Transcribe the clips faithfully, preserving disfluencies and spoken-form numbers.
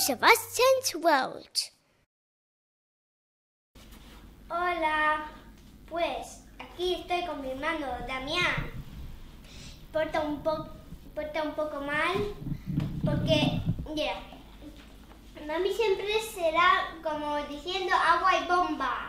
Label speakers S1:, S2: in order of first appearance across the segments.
S1: Sebastian's World.
S2: Hola, pues aquí estoy con mi hermano Damián. Porta un, po porta un poco mal porque, mira, Dami siempre será como diciendo agua y bomba.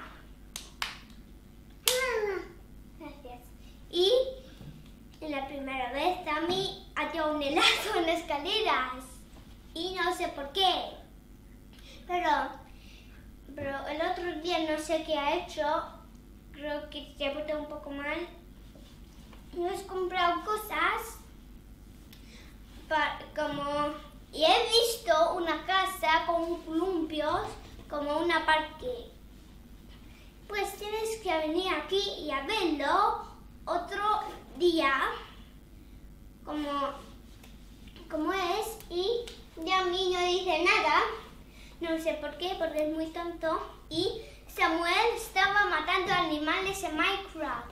S2: Gracias. Y en la primera vez Dami halló un helado en las escaleras y no sé por qué. Pero, pero el otro día no sé qué ha hecho. Creo que se ha portado un poco mal. Nos he comprado cosas para, como... Y he visto una casa con columpios como una parque. Pues tienes que venir aquí y a verlo otro día como, como es. Y ya a mí no dice nada. No sé por qué, porque es muy tonto. Y Samuel estaba matando animales en Minecraft.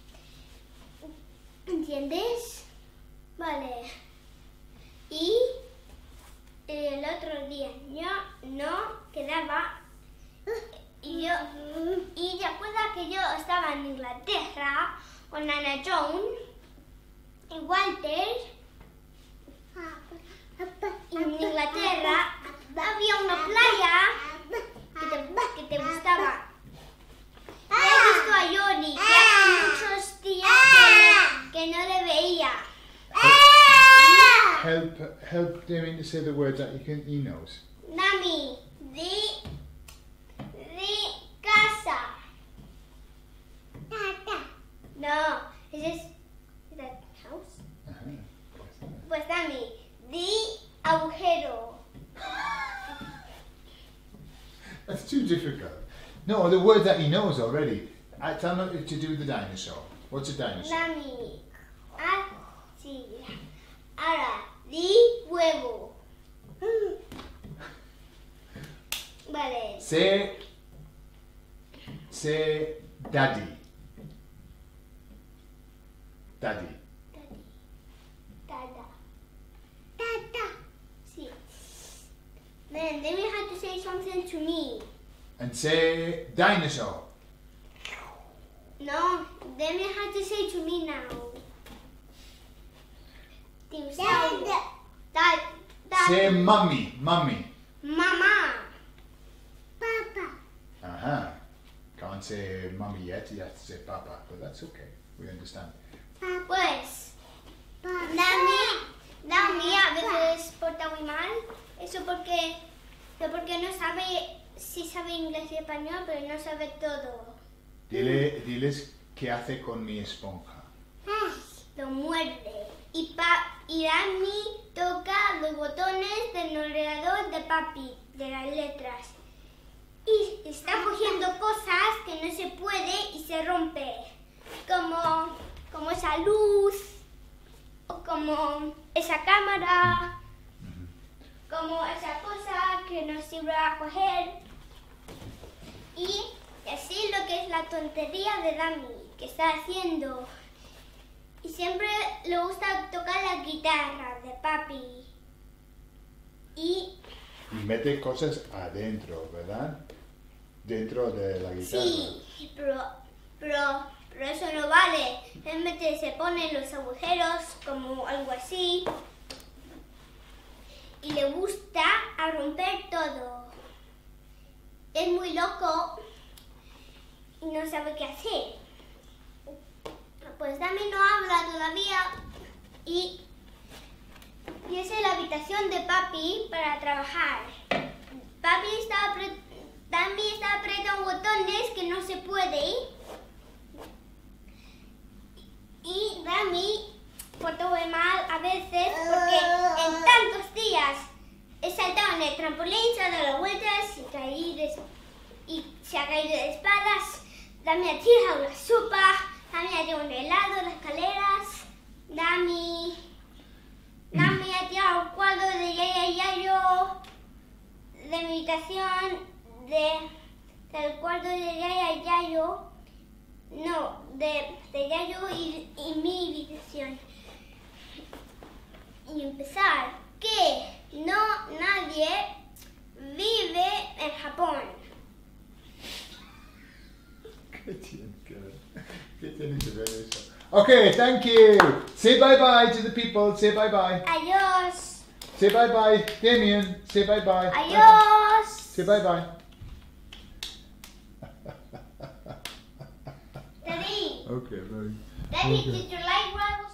S2: ¿Entiendes? Vale. Y el otro día yo no quedaba. Y yo, y te acuerdas que yo estaba en Inglaterra con Ana Joan y Walter. Y en Inglaterra había una playa que te, que te gustaba. Y he visto a Yoni, que hace muchos días que, que no le veía.
S3: Help, help Damien to say the words that he, can, he knows.
S2: Dami, di, di casa. No, ese es, is that house?
S3: Uh-huh.
S2: Pues Dami, di agujero.
S3: That's too difficult. No, the word that he knows already. I tell him to do the dinosaur. What's a dinosaur?
S2: Dami, así. Ahora, di huevo. Vale.
S3: Say, say daddy. Daddy.
S2: Dada. Dada. Sí. Then, then we have to say something to me.
S3: And say dinosaur.
S2: No, then we have to say to me now. Dinosaurio. Dad. Dad.
S3: Say mummy, mummy.
S2: Mama. Papa.
S3: Uh-huh. Can't say mummy yet, you have to say papa, but that's okay. We understand.
S2: Pues, Dami, Dami a veces porta muy mal. Eso porque, porque no sabe, sí sabe inglés y español, pero no sabe todo.
S3: Dile, diles qué hace con mi esponja.
S2: Lo muerde. Y, pa, y Dami toca los botones del ordenador de papi, de las letras. Y está cogiendo cosas que no se puede y se rompe. Como, como esa luz, o como esa cámara, como esa cosa que nos sirve a coger. Y así lo que es la tontería de Dami, que está haciendo. Y siempre le gusta tocar la guitarra de papi. Y...
S3: Y mete cosas adentro, ¿verdad? Dentro de la guitarra.
S2: Sí, pero, pero, pero eso no vale. Él mete, se pone los agujeros como algo así. Y le gusta a romper todo. Es muy loco y no sabe qué hacer. Pues Dami no habla todavía y, y esa es la habitación de papi para trabajar. Papi está apretando, Dami está apretando botones que no se puede. Y Dami portó muy mal a veces porque en tantos días he saltado en el trampolín, se ha dado las vueltas y, caí de, y se ha caído de espaldas. Dami ha tirado la sopa. Dami ha tirado un helado en las escaleras. Dami... Dami ha tirado un cuadro de Yaya y Yayo de mi habitación, de, del cuadro de Yaya y Yayo. No, de, de Yayo y, y mi habitación. Y empezar que no nadie vive en Japón.
S3: ¿Qué tiene que ver? ¿Qué tiene que ver eso? Okay, thank you. Say bye bye to the people. Say bye bye.
S2: Adiós.
S3: Say bye bye. Damien, say bye bye.
S2: Adiós.
S3: Say bye bye.
S2: Daddy.
S3: Okay, bye.
S2: Daddy,
S3: Okay.
S2: did you like what